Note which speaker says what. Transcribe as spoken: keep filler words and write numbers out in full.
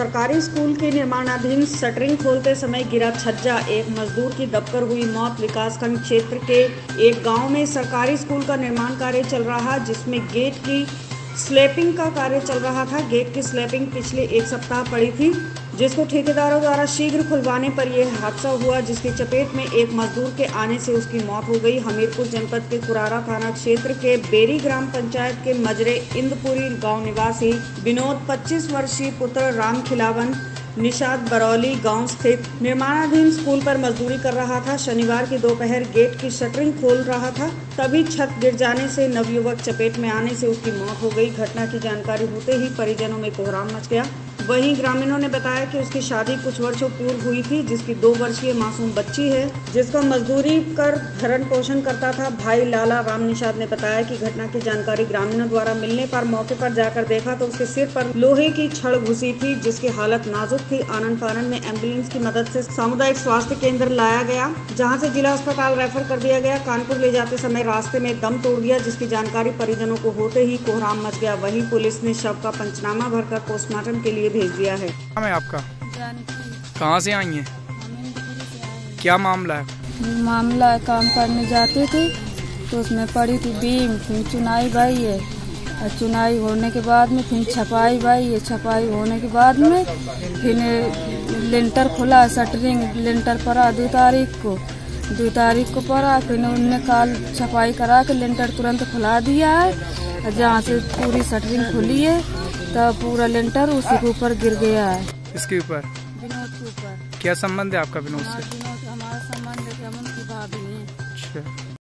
Speaker 1: सरकारी स्कूल के निर्माणाधीन शटरिंग खोलते समय गिरा छज्जा, एक मजदूर की दबकर हुई मौत। विकासखंड क्षेत्र के एक गांव में सरकारी स्कूल का निर्माण कार्य चल रहा, जिसमें गेट की स्लैबिंग का कार्य चल रहा था। गेट की स्लैबिंग पिछले एक सप्ताह पड़ी थी, जिसको ठेकेदारों द्वारा शीघ्र खुलवाने पर यह हादसा हुआ, जिसकी चपेट में एक मजदूर के आने से उसकी मौत हो गई। हमीरपुर जनपद के कुरारा थाना क्षेत्र के बेरी ग्राम पंचायत के मजरे इंदपुरी गांव निवासी विनोद पच्चीस वर्षीय पुत्र राम खिलावन निषाद बरौली गांव स्थित निर्माणाधीन स्कूल पर मजदूरी कर रहा था। शनिवार की दोपहर गेट की शटरिंग खोल रहा था, तभी छत गिर जाने से नवयुवक चपेट में आने से उसकी मौत हो गई। घटना की जानकारी होते ही परिजनों में कोहराम मच गया। वहीं ग्रामीणों ने बताया कि उसकी शादी कुछ वर्षों पूर्व हुई थी, जिसकी दो वर्षीय मासूम बच्ची है, जिसका मजदूरी कर भरण पोषण करता था। भाई लाला राम निषाद ने बताया कि घटना की जानकारी ग्रामीणों द्वारा मिलने पर मौके पर जाकर देखा तो उसके सिर पर लोहे की छड़ घुसी थी, जिसकी हालत नाजुक थी। आनन फानन में एम्बुलेंस की मदद से सामुदायिक स्वास्थ्य केंद्र लाया गया, जहाँ से जिला अस्पताल रेफर कर दिया गया। कानपुर ले जाते समय रास्ते में दम तोड़ दिया, जिसकी जानकारी परिजनों को होते ही कोहराम मच गया। वहीं पुलिस ने शव का पंचनामा भरकर पोस्टमार्टम के लिए भेज दिया है।
Speaker 2: नाम है आपका? कहाँ से आई हैं? क्या मामला है?
Speaker 3: मामला है, काम करने जाते थे तो उसमें पड़ी थी बीम, फिर चुनाई भाई है, और चुनाई होने के बाद में फिर छपाई भाई है, छपाई होने के बाद में फिर लेंटर खुला, शटरिंग लेंटर पड़ा दो तारीख को दो तारीख को पड़ा। फिर उनने काल छपाई करा के लेंटर तुरंत खुला दिया है, जहाँ से पूरी शटरिंग खुली है तब पूरा लेंटर उसी के ऊपर गिर गया है।
Speaker 2: इसके ऊपर?
Speaker 3: विनोद के ऊपर।
Speaker 2: क्या संबंध है आपका विनोद से?